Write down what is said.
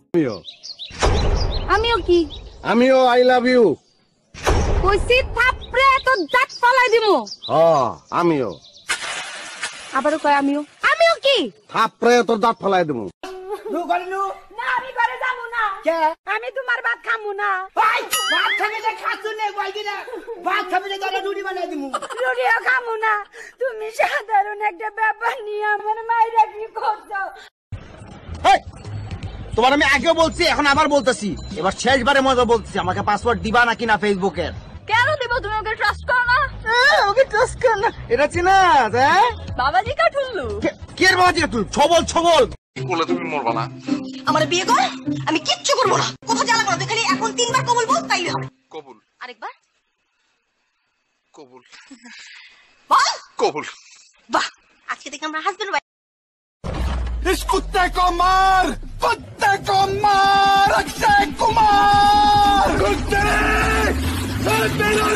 আমিও কি আমিও আই লাভ ইউ। কইছি থাপড়ে তো দাঁত ফালাই দিমু। আমিও। আবারও কয় আমিও। আমিও কি থাপড়ে তোর দাঁত ফালাই দেবো। না আমি ঘরে যাবো না। আমি তোমার ভাত খামু না। ভাত খাবে না খাচ্ছু নে কয়দিনা ভাত খাবে না তাহলে রুটি বানাই দিমু। রুটিও খামু না। তুমি সাধারণ একটা ব্যাপার নিয়ে আমার মাইরা কি করছো? তোমার আমি আগেও বলছি এখন আবার বলতেছি, এবার শেষবারে মজা বলতেছি, আমাকে পাসওয়ার্ড দিবা নাকি না ফেসবুকের? কেন দিব? তুমি ওকে ট্রাস্ট করো না? ওকে ট্রাস্ট কর না, এটা চিনা হ্যাঁ? বাবাজি কাঠুল্লু কে এর বাবা তুই ছবল ছবল বলে তুমি মরবা না। আমার বিয়ে কর, আমি কিচ্ছু করবো না। কোথাও জ্বালা করো, খালি এখন 3 বার কবুল বল তাইলে হবে। কবুল। আরেকবার কবুল। বল। কবুল। বাহ, আজকে থেকে আমরা হাসবেন্ড ওয়াইফ। इस कुत्ते को मार, कुत्ते को मार, अक्षय कुमार। कुत्ते, मेरा